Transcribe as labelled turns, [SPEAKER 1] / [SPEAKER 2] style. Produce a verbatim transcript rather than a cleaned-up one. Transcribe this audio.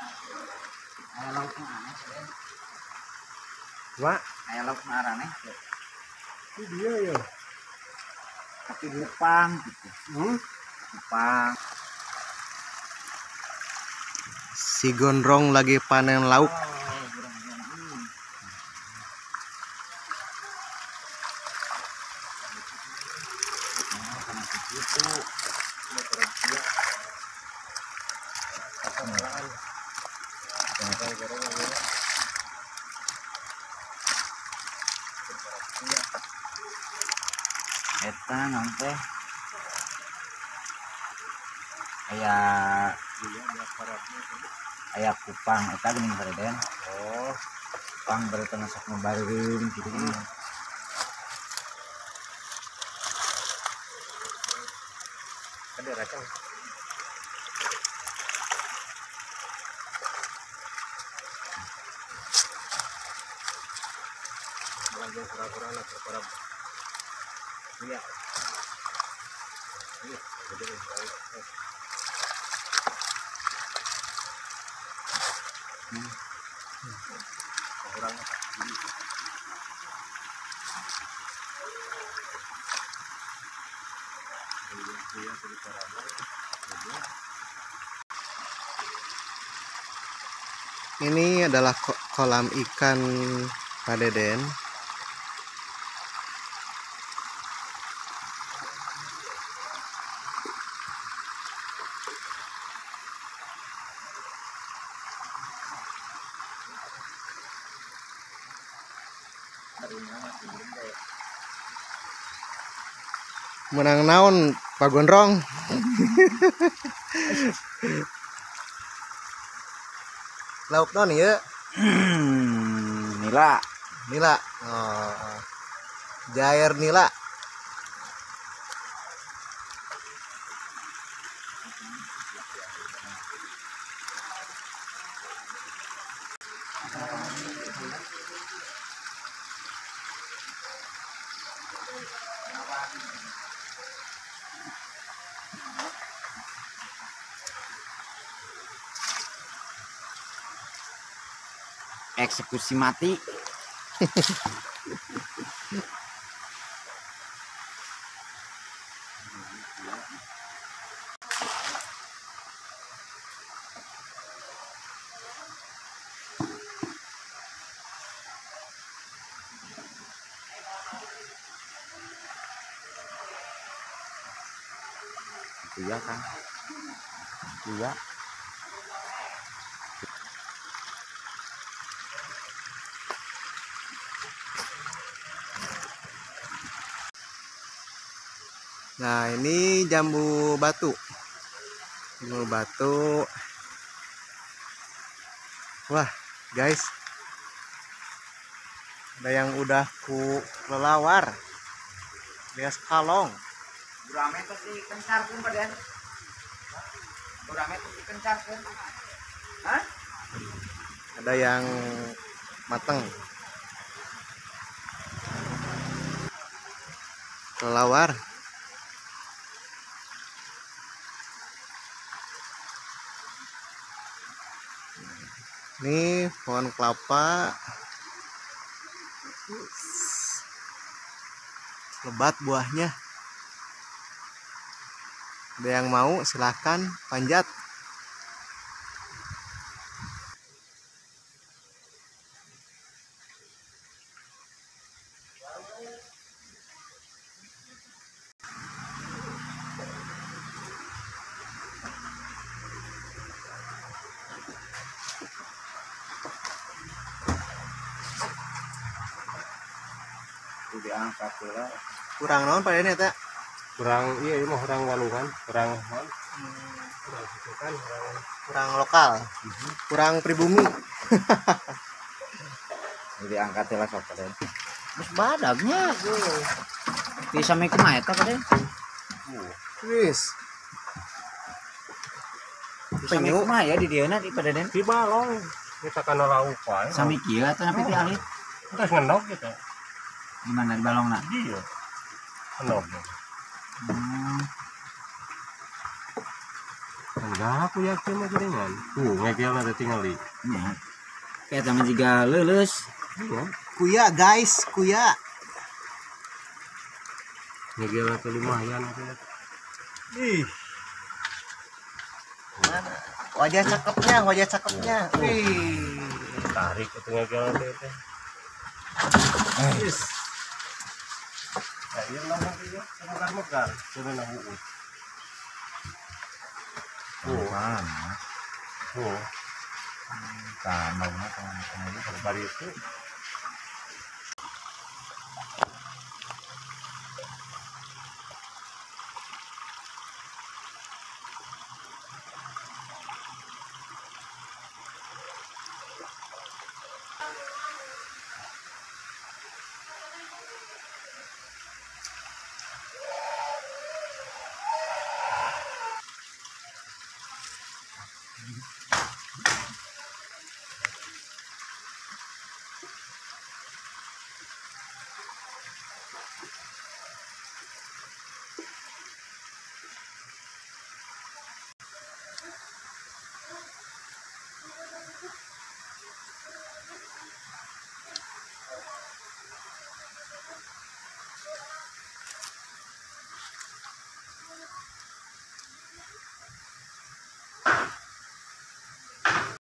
[SPEAKER 1] Kayak lauk yang aneh sih.
[SPEAKER 2] Wah,
[SPEAKER 1] Kayak lauk yang aneh.
[SPEAKER 2] itu dia ya.
[SPEAKER 1] Tapi Jepang gitu.
[SPEAKER 2] Hmm?
[SPEAKER 1] Jepang.
[SPEAKER 2] Si Gondrong lagi panen lauk.
[SPEAKER 1] Oh, burung-burung ini. Nah, karena begitu. Eta nanti kayak kayak kupang eta geuning Presiden.
[SPEAKER 2] Oh,
[SPEAKER 1] Kupang baru tengah sok ngebareun gitu kan.
[SPEAKER 2] ada racang. Langsung pura-pura nak pura. Iya. Iya, gede sekali.
[SPEAKER 1] Hmm.
[SPEAKER 2] Kurang ini. Ini adalah kolam ikan Pak Deden. Menang naon Pak Gondrong. Lauk naon ieu?
[SPEAKER 1] Hmm, nila.
[SPEAKER 2] Nila. Oh. Jair nila.
[SPEAKER 1] Eksekusi mati. Iya kan? Iya.
[SPEAKER 2] Nah, ini jambu batu. Jambu batu. Wah, guys. Ada yang udah ku lelawar. Dia kalong.
[SPEAKER 1] Burame teh dikencarkeun badan. Burame teh dikencarkeun. Hah?
[SPEAKER 2] Ada yang mateng. Kelelawar. Ini pohon kelapa. Lebat buahnya. Ada yang mau silahkan panjat.
[SPEAKER 1] Diangkat lah.
[SPEAKER 2] Kurang naon Pak ini teh?
[SPEAKER 3] Kurang iya ini mah kurang walungan kurang kurang itu kan kurang
[SPEAKER 2] Kurang lokal. Kurang pribumi.
[SPEAKER 1] Jadi angkat lah sok badan. Terus badagnya bisa make kumaha eta badan.
[SPEAKER 2] Wis.
[SPEAKER 1] Bisa make kumaha ya di dieuna di padaden.
[SPEAKER 3] di balong kita kana lauk wae
[SPEAKER 1] Sami kieu atuh nepi ti alit.
[SPEAKER 3] geus ngendog gitu
[SPEAKER 1] Gimana di balongna?
[SPEAKER 3] iya ngendog
[SPEAKER 1] Hmm.
[SPEAKER 3] Enggak, aku yakin mah jaringan. Tuh, ngegel ada tinggal di.
[SPEAKER 1] Ya. Kayak sama juga lulus.
[SPEAKER 3] Iya.
[SPEAKER 2] Kuya guys, kuya.
[SPEAKER 3] Ngegel ada lumayan aku ya.
[SPEAKER 2] Ih. Mana? Wajah cakepnya, wajah cakepnya. Wih.
[SPEAKER 3] Tarik itu ngegel ada itu.
[SPEAKER 2] Yes.
[SPEAKER 3] Ya, iya lah nanti ya. Mekar-mekar. Sudah nak uut. Tuh.
[SPEAKER 1] Mana?
[SPEAKER 3] Tuh.
[SPEAKER 1] Tambah mah
[SPEAKER 3] Bari itu.